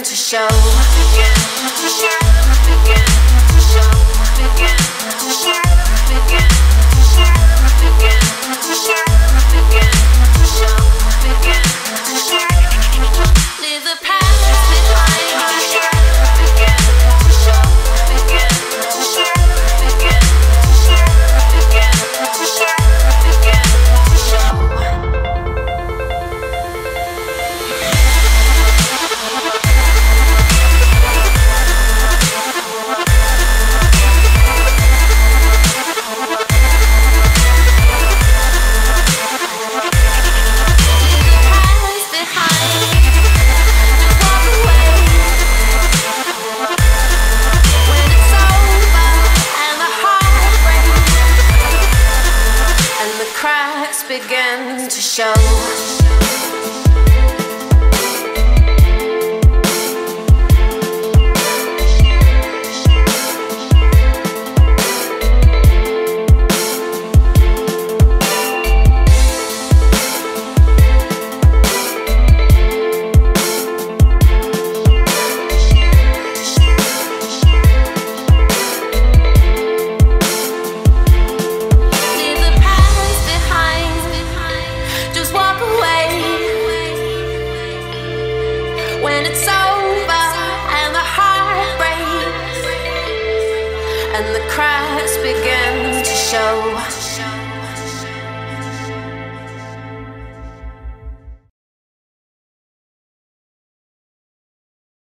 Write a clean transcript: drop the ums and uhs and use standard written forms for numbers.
to show. Begin to show. Begin to show. Begin to show. Begin to show. Begin to show. Begin to show. Begin to show. Leave the past behind. Begin to show. Begin to show. Begin to show. Begin to show. Begin to show. Begin to show.